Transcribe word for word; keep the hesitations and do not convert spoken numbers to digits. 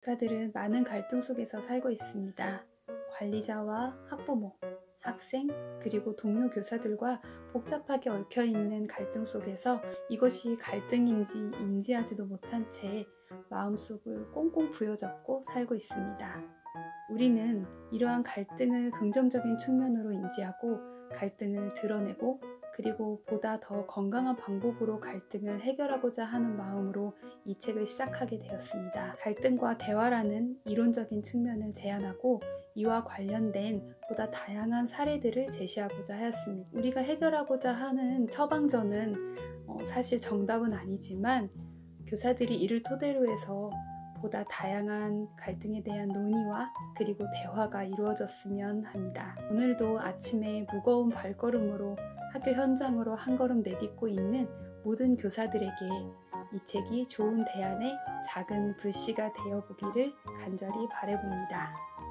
교사들은 많은 갈등 속에서 살고 있습니다. 관리자와 학부모, 학생, 그리고 동료 교사들과 복잡하게 얽혀있는 갈등 속에서 이것이 갈등인지 인지하지도 못한 채 마음속을 꽁꽁 부여잡고 살고 있습니다. 우리는 이러한 갈등을 긍정적인 측면으로 인지하고 갈등을 드러내고 그리고 보다 더 건강한 방법으로 갈등을 해결하고자 하는 마음으로 이 책을 시작하게 되었습니다. 갈등과 대화라는 이론적인 측면을 제안하고 이와 관련된 보다 다양한 사례들을 제시하고자 하였습니다. 우리가 해결하고자 하는 처방전은 어, 사실 정답은 아니지만 교사들이 이를 토대로 해서 보다 다양한 갈등에 대한 논의와 그리고 대화가 이루어졌으면 합니다. 오늘도 아침에 무거운 발걸음으로 학교 현장으로 한 걸음 내딛고 있는 모든 교사들에게 이 책이 좋은 대안의 작은 불씨가 되어보기를 간절히 바라봅니다.